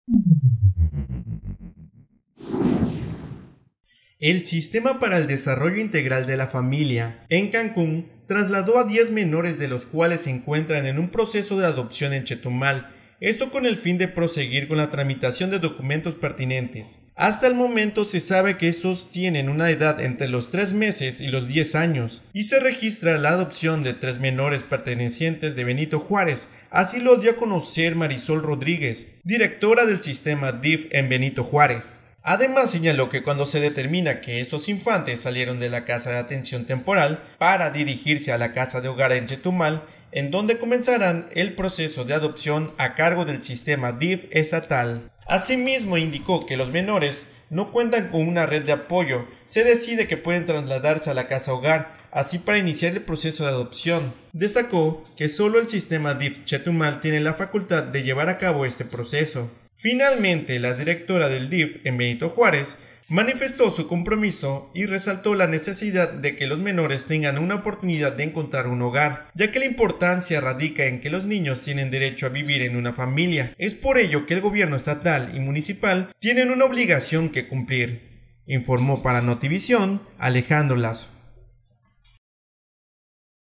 El Sistema para el Desarrollo Integral de la Familia, en Cancún, trasladó a 10 menores de los cuales se encuentran en un proceso de adopción en Chetumal, esto con el fin de proseguir con la tramitación de documentos pertinentes. Hasta el momento se sabe que estos tienen una edad entre los 3 meses y los 10 años, y se registra la adopción de 3 menores pertenecientes de Benito Juárez, así lo dio a conocer Marisol Rodríguez, directora del sistema DIF en Benito Juárez. Además señaló que cuando se determina que estos infantes salieron de la casa de atención temporal para dirigirse a la casa de hogar en Chetumal, en donde comenzarán el proceso de adopción a cargo del sistema DIF estatal. Asimismo indicó que los menores no cuentan con una red de apoyo, se decide que pueden trasladarse a la casa hogar, así para iniciar el proceso de adopción. Destacó que solo el sistema DIF Chetumal tiene la facultad de llevar a cabo este proceso. Finalmente, la directora del DIF en Benito Juárez manifestó su compromiso y resaltó la necesidad de que los menores tengan una oportunidad de encontrar un hogar, ya que la importancia radica en que los niños tienen derecho a vivir en una familia. Es por ello que el gobierno estatal y municipal tienen una obligación que cumplir, informó para Notivisión Alejandro Lazo.